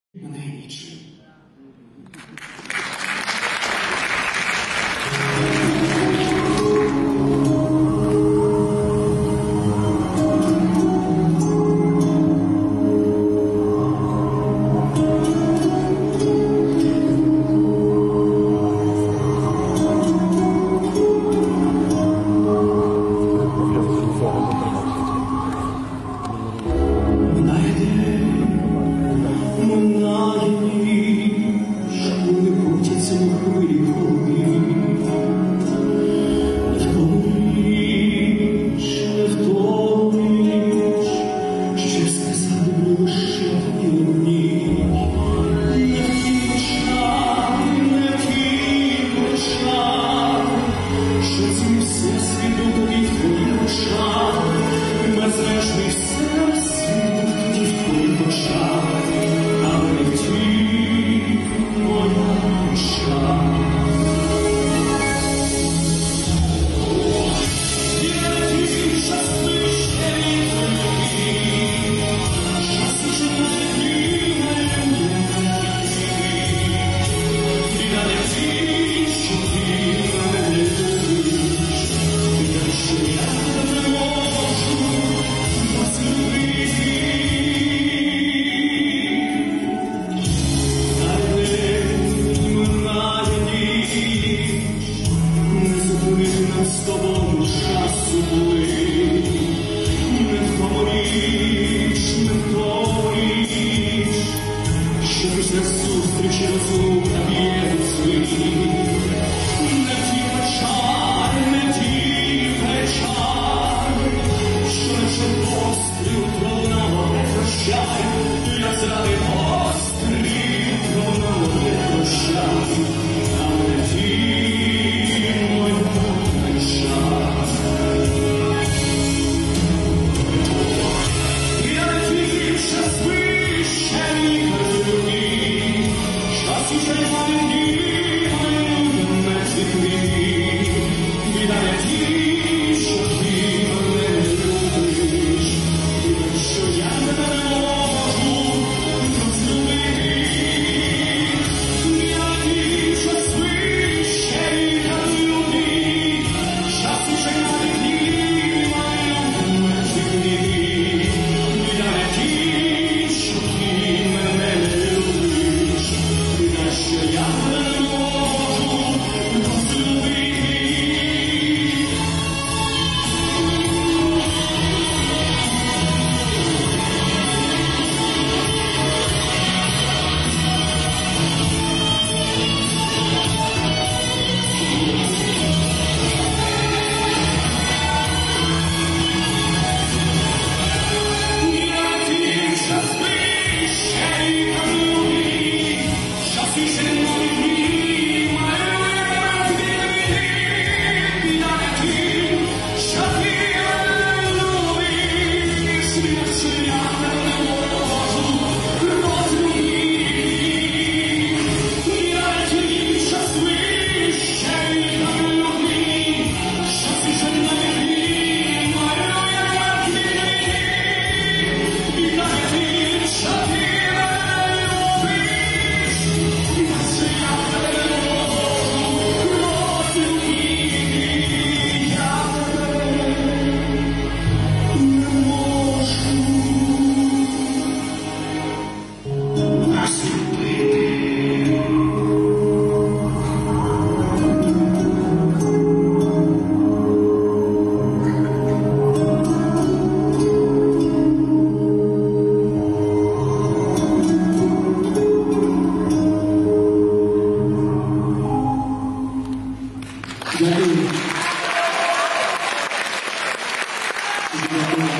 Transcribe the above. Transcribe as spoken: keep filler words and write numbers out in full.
Минає ніч. Минає день, минає ніч, коли крутяться на хвилі холодні. Не в тому ніч, не в тому ніч, що сказали ми лише і одні. Не в тій очах, не в тій очах, що цей всесвіт був тоді в твоїх очах. Безмежний всесвіт був тоді в твоїх очах, але не в тій моя душа. З тобою часу були, не в тому річ, не в тому річ, що після зустрічі розлука б'є у світ. Не в тій печаль, не в тій печаль, що наче постріл пролунало не прощай, я зради постріл пролунало не прощай, але не в тій моя. Дякую.